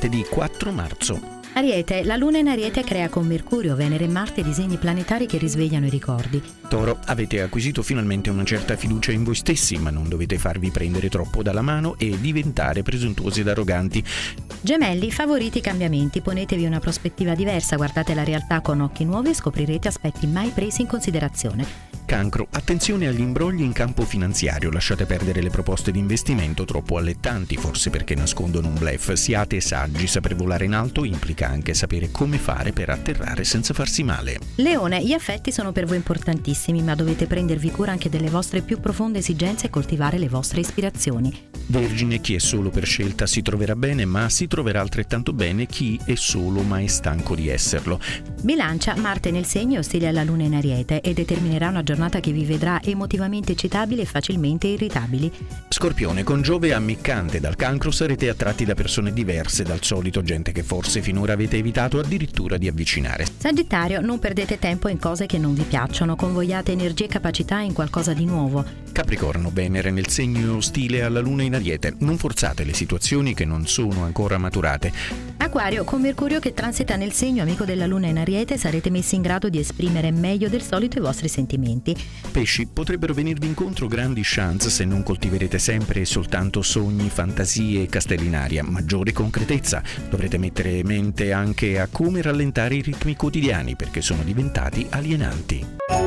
martedì 4 marzo. Ariete, la luna in Ariete crea con Mercurio, Venere e Marte disegni planetari che risvegliano i ricordi. Toro, avete acquisito finalmente una certa fiducia in voi stessi, ma non dovete farvi prendere troppo dalla mano e diventare presuntuosi ed arroganti. Gemelli, favorite i cambiamenti, ponetevi una prospettiva diversa, guardate la realtà con occhi nuovi e scoprirete aspetti mai presi in considerazione. Cancro, attenzione agli imbrogli in campo finanziario, lasciate perdere le proposte di investimento troppo allettanti, forse perché nascondono un bluff. Siate saggi, saper volare in alto implica anche sapere come fare per atterrare senza farsi male. Leone, gli affetti sono per voi importantissimi, ma dovete prendervi cura anche delle vostre più profonde esigenze e coltivare le vostre ispirazioni. Vergine, chi è solo per scelta si troverà bene, ma si troverà altrettanto bene chi è solo ma è stanco di esserlo. Bilancia, Marte nel segno è ostile alla luna in Ariete e determinerà una giornata che vi vedrà emotivamente eccitabili e facilmente irritabili. Scorpione, con Giove ammiccante dal Cancro sarete attratti da persone diverse dal solito, gente che forse finora avete evitato addirittura di avvicinare. Sagittario, non perdete tempo in cose che non vi piacciono, convogliate energie e capacità in qualcosa di nuovo. Capricorno, Venere nel segno è ostile alla luna in Ariete, non forzate le situazioni che non sono ancora maturate. Acquario, con Mercurio che transita nel segno amico della luna in Ariete sarete messi in grado di esprimere meglio del solito i vostri sentimenti. Pesci, potrebbero venirvi incontro grandi chance se non coltiverete sempre e soltanto sogni, fantasie e castelli in aria. Maggiore concretezza, dovrete mettere mente anche a come rallentare i ritmi quotidiani perché sono diventati alienanti.